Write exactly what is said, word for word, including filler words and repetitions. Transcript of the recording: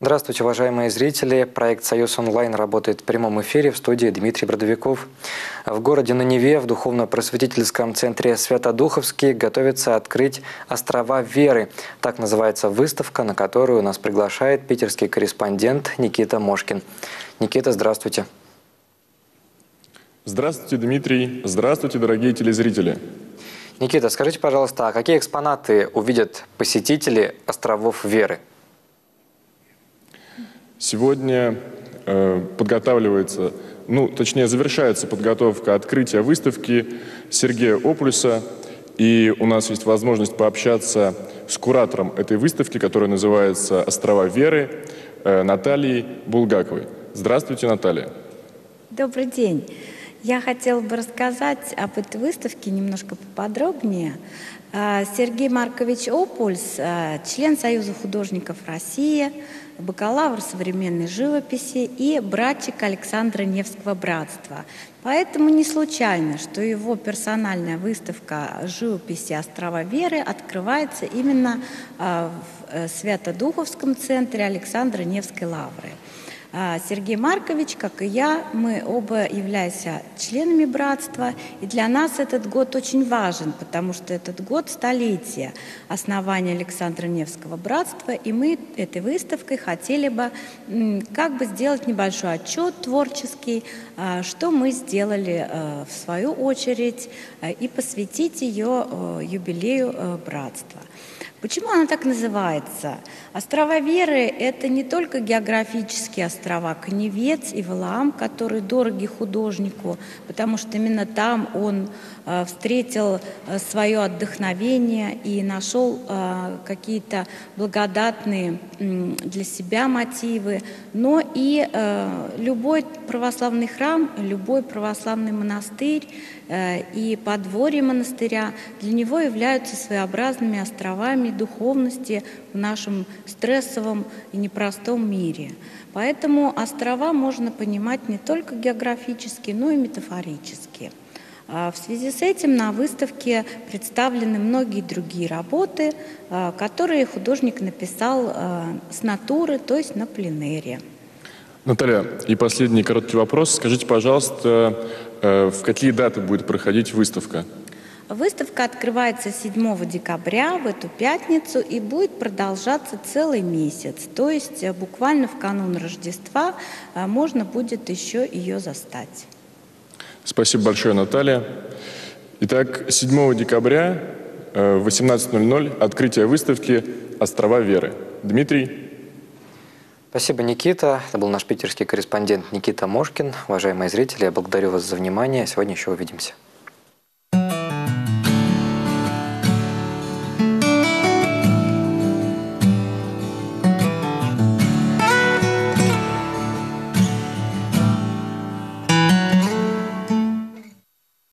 Здравствуйте, уважаемые зрители. Проект «Союз онлайн» работает в прямом эфире, в студии Дмитрий Бродовиков. В городе на Неве, в духовно-просветительском центре Свято-Духовский, готовится открыть «Острова веры». Так называется выставка, на которую нас приглашает питерский корреспондент Никита Мошкин. Никита, здравствуйте. Здравствуйте, Дмитрий. Здравствуйте, дорогие телезрители. Никита, скажите, пожалуйста, а какие экспонаты увидят посетители «Островов веры»? Сегодня э, подготавливается, ну, точнее, завершается подготовка открытия выставки Сергея Опульса. И у нас есть возможность пообщаться с куратором этой выставки, которая называется «Острова веры», э, Натальей Булгаковой. Здравствуйте, Наталья. Добрый день. Я хотела бы рассказать об этой выставке немножко поподробнее. Сергей Маркович Опульс, член Союза художников России, бакалавр современной живописи и братчик Александра Невского братства. Поэтому не случайно, что его персональная выставка живописи «Острова веры» открывается именно в Свято-Духовском центре Александра Невской лавры. Сергей Маркович, как и я, мы оба являемся членами братства, и для нас этот год очень важен, потому что этот год столетия основания Александра Невского братства, и мы этой выставкой хотели бы как бы сделать небольшой отчет творческий, что мы сделали в свою очередь, и посвятить ее юбилею братства. Почему она так называется? Острова веры – это не только географические острова Каневец и Валаам, которые дороги художнику, потому что именно там он э, встретил э, свое отдохновение и нашел э, какие-то благодатные э, для себя мотивы, но и э, любой православный храм, любой православный монастырь э, и подворье монастыря для него являются своеобразными островами духовности в нашем стрессовом и непростом мире. Поэтому острова можно понимать не только географически, но и метафорически. В связи с этим на выставке представлены многие другие работы, которые художник написал с натуры, то есть на пленэре. Наталья, и последний короткий вопрос. Скажите, пожалуйста, в какие даты будет проходить выставка? Выставка открывается седьмого декабря, в эту пятницу, и будет продолжаться целый месяц. То есть буквально в канун Рождества можно будет еще ее застать. Спасибо большое, Наталья. Итак, седьмого декабря в восемнадцать ноль ноль открытие выставки «Острова веры». Дмитрий. Спасибо, Никита. Это был наш питерский корреспондент Никита Мошкин. Уважаемые зрители, я благодарю вас за внимание. Сегодня еще увидимся.